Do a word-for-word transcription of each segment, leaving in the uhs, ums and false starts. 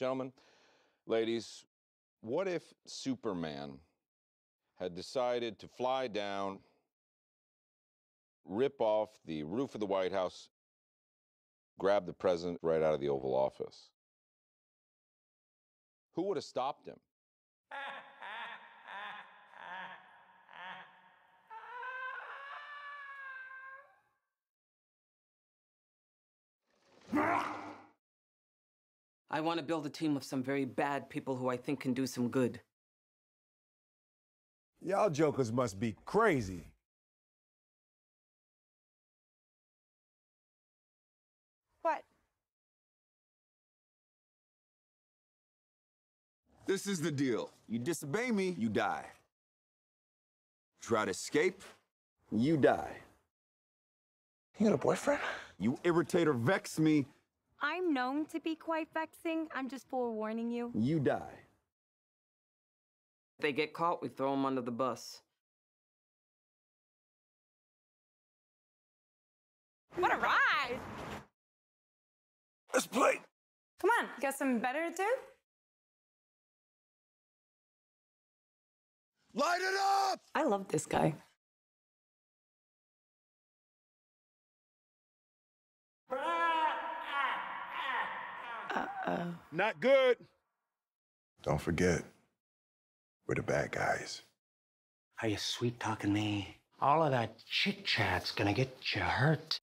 Gentlemen, ladies, what if Superman had decided to fly down, rip off the roof of the White House, grab the president right out of the Oval Office? Who would have stopped him? I want to build a team of some very bad people who I think can do some good. Y'all jokers must be crazy. What? This is the deal. You disobey me, you die. Try to escape, you die. You got a boyfriend? You irritate or vex me, I'm known to be quite vexing. I'm just forewarning you. you die. If they get caught, we throw them under the bus. What a ride! Let's play. Come on, got something better to do? Light it up! I love this guy. Uh-oh. Not good. Don't forget, we're the bad guys. Are you sweet-talking me? All of that chit-chat's gonna get you hurt.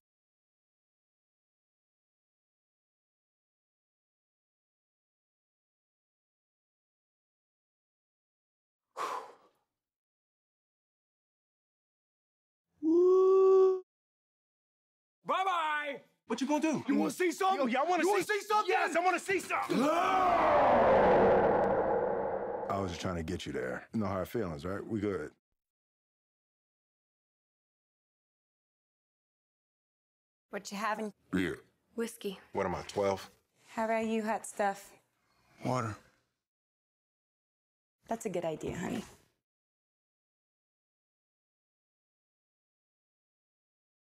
Bye-bye. What you gonna do? You want to see something? Yo, y'all want You to wanna see? see something? Yes, I want to see something. I was just trying to get you there. You know how it feels, right? We good. What you having? Beer. Whiskey. What am I, twelve? How about you, hot stuff? Water. That's a good idea, honey.